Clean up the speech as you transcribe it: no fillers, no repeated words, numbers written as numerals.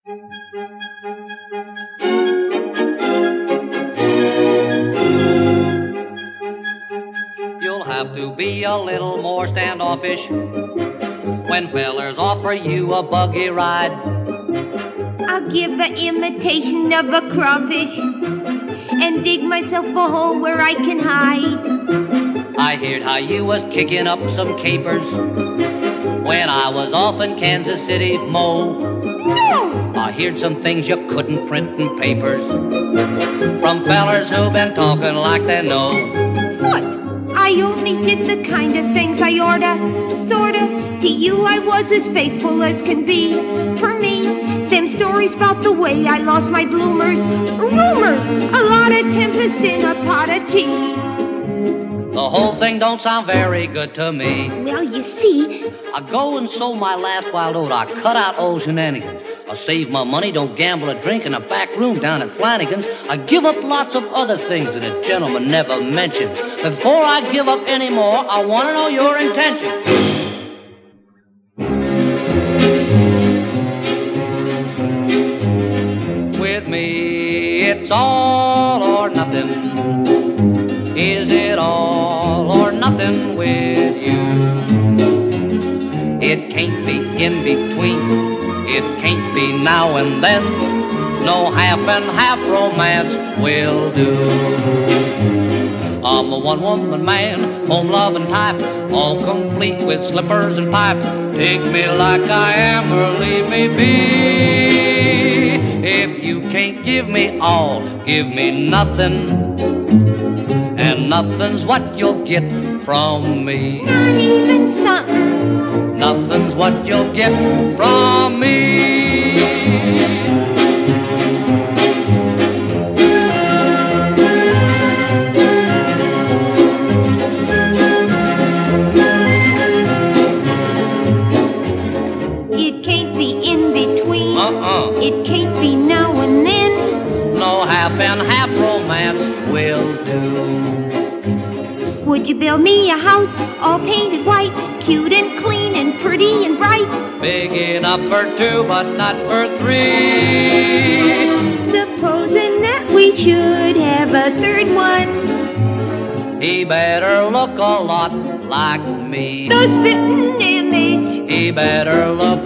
You'll have to be a little more standoffish when fellers offer you a buggy ride. I'll give an imitation of a crawfish and dig myself a hole where I can hide. I heard how you was kicking up some capers when I was off in Kansas City, Mo. No! I heard some things you couldn't print in papers from fellers who been talking like they know. What? I only did the kind of things I orta, sorta. To you I was as faithful as can be. For me, them stories about the way I lost my bloomers, rumors, a lot of tempest in a pot of tea. The whole thing don't sound very good to me. Well, you see, I go and sold my last wild oat. I cut out all shenanigans. I save my money, don't gamble or drink in a back room down at Flanagan's. I give up lots of other things that a gentleman never mentions. Before I give up any more, I want to know your intentions. With me, it's all or nothing. Is it all or nothing with you? It can't be in between. It can't be now and then. No half and half romance will do. I'm a one-woman man, home-loving type, all complete with slippers and pipe. Take me like I am or leave me be. If you can't give me all, give me nothing. And nothing's what you'll get from me. not even something. Nothing's what you'll get from me. It can't be in between. It can't be now and then. No half and half romance will do. Would you build me a house all painted white, cute and clean and pretty and bright? Big enough for two, but not for three. Supposing that we should have a third one. He better look a lot like me. The spitting image. He better look